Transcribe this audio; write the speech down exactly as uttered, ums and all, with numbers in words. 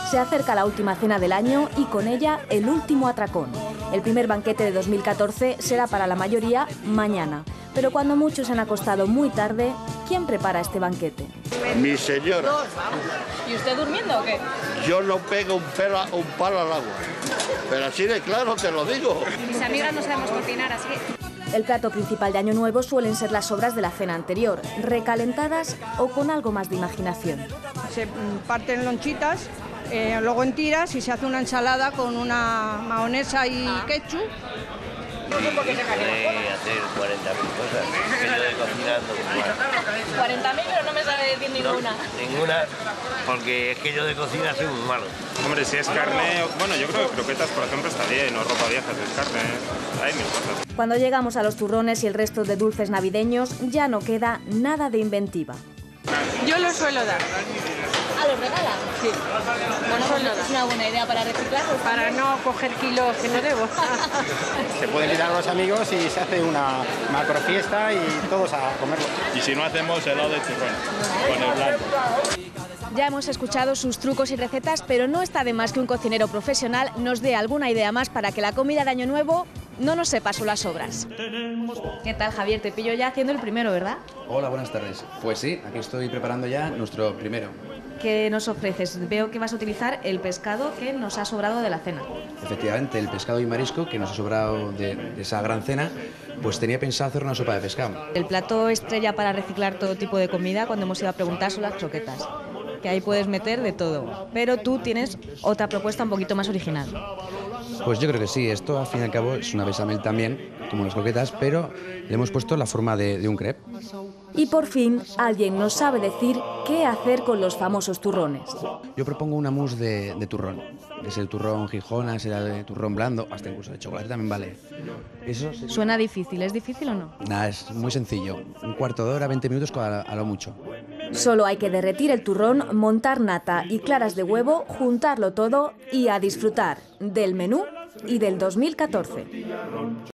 Se acerca la última cena del año y con ella el último atracón. El primer banquete de dos mil catorce será para la mayoría mañana. Pero cuando muchos se han acostado muy tarde, ¿quién prepara este banquete? Mi señora. ¿Y usted durmiendo o qué? Yo no pego un, pelo, un palo al agua. Pero así de claro te lo digo. Mis amigas no sabemos cocinar, así que... El plato principal de Año Nuevo suelen ser las sobras de la cena anterior, recalentadas o con algo más de imaginación. Se parten lonchitas, eh, luego en tiras y se hace una ensalada con una mahonesa y ketchup. Puede hacer cuarenta mil cosas, que yo de cocina no cuarenta mil, pero no me sabe decir ninguna. No, ninguna, porque es que yo de cocina soy muy malo. Hombre, si es carne, bueno, yo creo que croquetas, por ejemplo, está bien, o ropa vieja, si es carne, hay mil cosas. Cuando llegamos a los turrones y el resto de dulces navideños, ya no queda nada de inventiva. Yo lo suelo dar. ¿Ah, los regalan? Sí. Bueno, pues es una buena idea para reciclar. Para no coger kilos que no debo. Se puede invitar a los amigos y se hace una macro fiesta y todos a comerlo. Y si no hacemos helado de turrón, con el blanco. Ya hemos escuchado sus trucos y recetas, pero no está de más que un cocinero profesional nos dé alguna idea más para que la comida de Año Nuevo no nos sepa solo las sobras. ¿Qué tal, Javier? Te pillo ya haciendo el primero, ¿verdad? Hola, buenas tardes. Pues sí, aquí estoy preparando ya nuestro primero. ¿Qué nos ofreces? Veo que vas a utilizar el pescado que nos ha sobrado de la cena. Efectivamente, el pescado y marisco que nos ha sobrado de, de esa gran cena, pues tenía pensado hacer una sopa de pescado. El plato estrella para reciclar todo tipo de comida, cuando hemos ido a preguntar, son las croquetas, que ahí puedes meter de todo. Pero tú tienes otra propuesta un poquito más original. Pues yo creo que sí, esto al fin y al cabo es una bechamel también, como las croquetas, pero le hemos puesto la forma de, de un crepe. Y por fin, alguien nos sabe decir qué hacer con los famosos turrones. Yo propongo una mousse de, de turrón. Es el turrón Gijona, será de turrón blando, hasta incluso de chocolate también vale. Eso sí. Suena difícil, ¿es difícil o no? Nada, es muy sencillo. Un cuarto de hora, veinte minutos a, a lo mucho. Solo hay que derretir el turrón, montar nata y claras de huevo, juntarlo todo y a disfrutar del menú y del dos mil catorce.